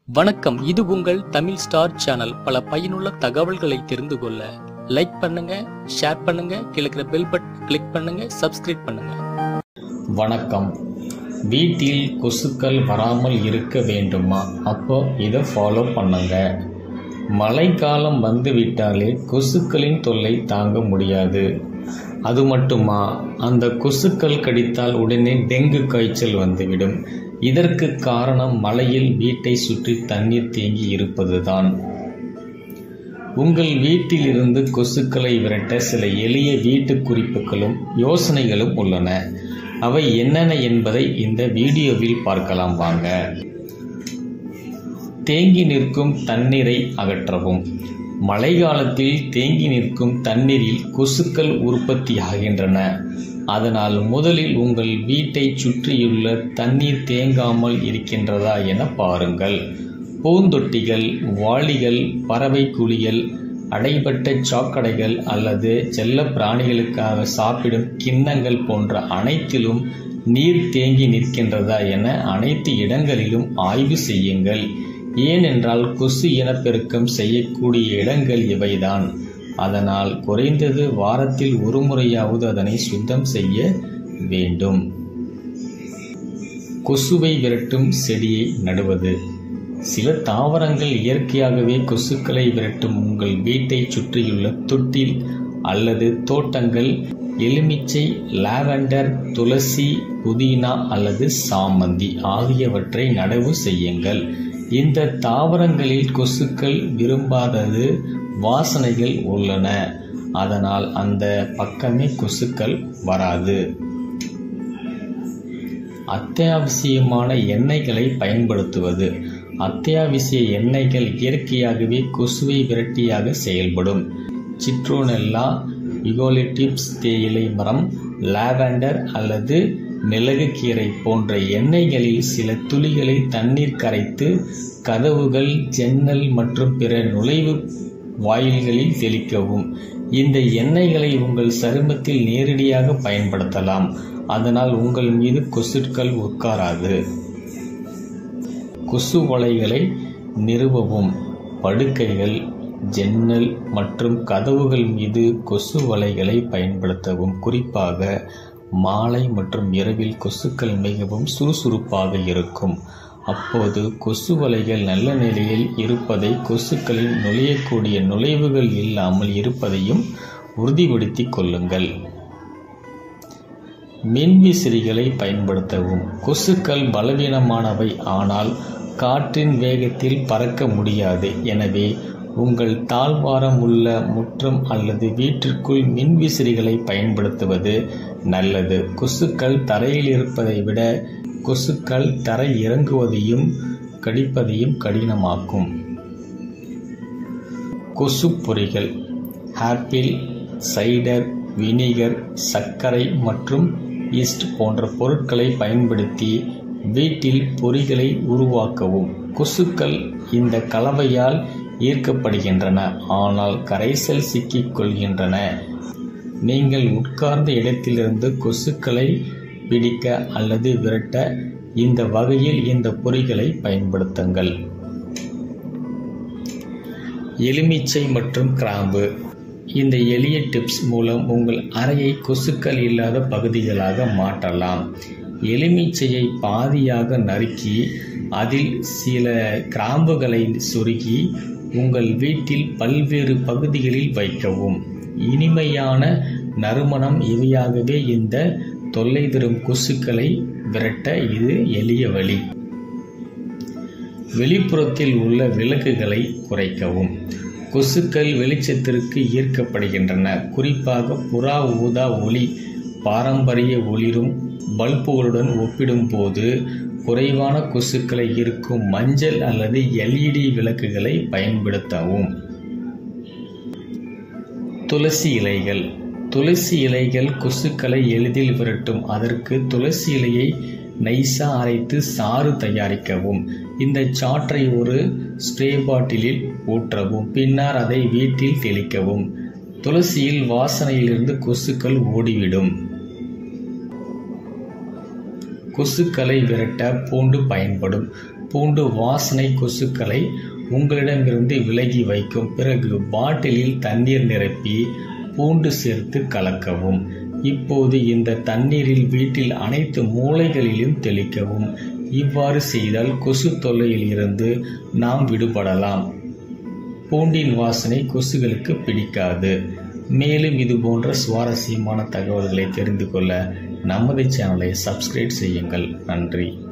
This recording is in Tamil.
வணக்கம். இது உங்கள் தமிழ் ஸ்டார் சேனல். பல பயனுள்ள தகவல்களை தெரிந்து கொள்ள லைக் பண்ணுங்க, ஷேர் பண்ணுங்க, கீழே பெல் பட்டன் கிளிக் பண்ணுங்க, சப்ஸ்கிரைப் பண்ணுங்க. வணக்கம். வீட்டில் கொசுக்கள் வராமல் இருக்க வேண்டுமா? அப்போ இதை ஃபாலோ பண்ணுங்க. மழைக்காலம் வந்துவிட்டாலே கொசுக்களின் தொல்லை தாங்க முடியாது. அது மட்டுமா, அந்த கொசுக்கள் கடித்தால் உடனே டெங்கு காய்ச்சல் வந்துவிடும். இதற்கு காரணம் மழையில் வீட்டை சுற்றி தண்ணீர் தேங்கி இருப்பதுதான். உங்கள் வீட்டில் இருந்து கொசுக்களை விரட்ட சில எளிய வீட்டு குறிப்புகளும் யோசனைகளும் உள்ளன. அவை என்னென்ன என்பதை இந்த வீடியோவில் பார்க்கலாம் வாங்க. தேங்கி நிற்கும் தண்ணீரை அகற்றவும். மழை காலத்தில் தேங்கி நிற்கும் தண்ணீரில் கொசுக்கள் உற்பத்தியாகின்றன. அதனால் முதலில் உங்கள் வீட்டை சுற்றியுள்ள தண்ணீர் தேங்காமல் இருக்கின்றதா என பாருங்கள். பூந்தொட்டிகள், வாளிகள், பறவை குளியல், அடைபட்ட சாக்கடைகள் அல்லது செல்ல பிராணிகளுக்காக சாப்பிடும் கிண்ணங்கள் போன்ற அனைத்திலும் நீர் தேங்கி நிற்கின்றதா என அனைத்து இடங்களிலும் ஆய்வு செய்யுங்கள். ஏனென்றால் கொசு இனப்பெருக்கம் செய்யக்கூடிய இடங்கள் இவைதான். அதனால் குறைந்தது வாரத்தில் ஒரு முறையாவது அதனை சுத்தம் செய்ய வேண்டும். கொசுவை விரட்டும் செடியை நடுவது. சில தாவரங்கள் இயற்கையாகவே கொசுக்களை விரட்டும். உங்கள் வீட்டை சுற்றியுள்ள தொட்டில் அல்லது தோட்டங்கள் எலுமிச்சை, லாவெண்டர், துளசி, புதினா அல்லது சாமந்தி ஆகியவற்றை நடவு செய்யுங்கள். இந்த தாவரங்களில் கொசுக்கள் விரும்பாதது வாசனைகள் உள்ளன. அதனால் அந்த பக்கமே கொசுக்கள் வராது. அத்தியாவசியமான எண்ணெய்களை பயன்படுத்துவது. அத்தியாவசிய எண்ணெய்கள் இயற்கையாகவே கொசுவை விரட்டியாக செயல்படும். சிட்ரோனெல்லா, யுகோலிப்டஸ் தேயிலை மரம், லாவெண்டர் அல்லது மிளகு கீரை போன்ற எண்ணெய்களில் சில துளிகளை தண்ணீர் கரைத்து கதவுகள், ஜன்னல் மற்றும் பிற நுழைவு வாயில்களில் தெளிக்கவும். இந்த எண்ணெய்களை உங்கள் சருமத்தில் நேரடியாக பயன்படுத்தலாம். அதனால் உங்கள் மீது கொசுக்கள் உட்காராது. கொசு வலைகளை நிறுவவும். படுக்கைகள், ஜன்னல் மற்றும் கதவுகள் மீது கொசு வலைகளை பயன்படுத்தவும். குறிப்பாக மாலை மற்றும் இரவில் கொசுக்கள் மிகவும் சுறுசுறுப்பாக இருக்கும். அப்போது கொசு வலைகள் நல்ல நிலையில் இருப்பதை, கொசுக்களின் நுழையக்கூடிய நுழைவுகள் இல்லாமல் இருப்பதையும் உறுதிப்படுத்திக் கொள்ளுங்கள். மின்விசிறிகளை பயன்படுத்தவும். கொசுக்கள் பலவீனமானவை, ஆனால் காற்றின் வேகத்தில் பறக்க முடியாது. எனவே உங்கள் தாழ்வாரம் உள்ள முற்றம் அல்லது வீட்டிற்குள் மின்விசிறிகளை பயன்படுத்துவது நல்லது. கொசுக்கள் தரையில் இருப்பதை விட கொசுக்கள் தரை இறங்குவதையும் கடிப்பதையும் கடினமாக்கும். கொசு பொறிகள். ஆப்பிள் சைடர் வினிகர், சர்க்கரை மற்றும் ஈஸ்ட் போன்ற பொருட்களை பயன்படுத்தி வீட்டில் பொறிகளை உருவாக்கவும். கொசுக்கள் இந்த கலவையால் ஈர்க்கப்படுகின்றன, ஆனால் கரைசல் சிக்கிக் கொள்கின்றன. நீங்கள் உட்கார்ந்த இடத்திலிருந்து கொசுக்களை பிடிக்க அல்லது விரட்ட இந்த வகையில் இந்த பொறிகளை பயன்படுத்துங்கள். எலுமிச்சை மற்றும் கிராம்பு. இந்த எளிய டிப்ஸ் மூலம் உங்கள் அறையை கொசுக்கள் இல்லாத பகுதிகளாக மாற்றலாம். எலுமிச்சையை பாதியாக நறுக்கி அதில் சில கிராம்புகளை சொருகி உங்கள் வீட்டில் பல்வேறு பகுதிகளில் வைக்கவும். இனிமையான நறுமணம் இவையாகவே இந்த தொல்லை தரும் கொசுக்களை விரட்ட இது எளிய வழி. வெளிப்புறத்தில் உள்ள விளக்குகளை குறைக்கவும். கொசுக்கள் வெளிச்சத்திற்கு ஈர்க்கப்படுகின்றன. குறிப்பாக புறா ஊதா ஒளி பாரம்பரிய ஒளிரும் பல்புகளுடன் ஒப்பிடும்போது குறைவான கொசுக்களை ஈர்க்கும் மஞ்சள் அல்லது LED விளக்குகளை பயன்படுத்தவும். துளசி இலைகள். துளசி இலைகள் கொசுக்களை எளிதில் விரட்டும். அதற்கு துளசி இலையை நைஸா அரைத்து சாறு தயாரிக்கவும். இந்த சாற்றை ஒரு ஸ்ப்ரே பாட்டிலில் ஊற்றவும். பின்னர் அதை வீட்டில் தெளிக்கவும். துளசியில் வாசனையிலிருந்து கொசுக்கள் ஓடிவிடும். கொசுக்களை விரட்ட பூண்டு பயன்படும். பூண்டு வாசனை கொசுக்களை உங்களிடமிருந்து விலகி வைக்கும். பிறகு பாட்டிலில் தண்ணீர் நிரப்பி பூண்டு சேர்த்து கலக்கவும். இப்போது இந்த தண்ணீரில் வீட்டில் அனைத்து மூலைகளிலும் தெளிக்கவும். இவ்வாறு செய்தால் கொசு தொல்லையில் இருந்து நாம் விடுபடலாம். பூண்டின் வாசனை கொசுகளுக்கு பிடிக்காது. மேலும் இது போன்ற சுவாரஸ்யமான தகவல்களை தெரிந்து கொள்ள நமது சேனலை சப்ஸ்கிரைப் செய்யுங்கள். நன்றி.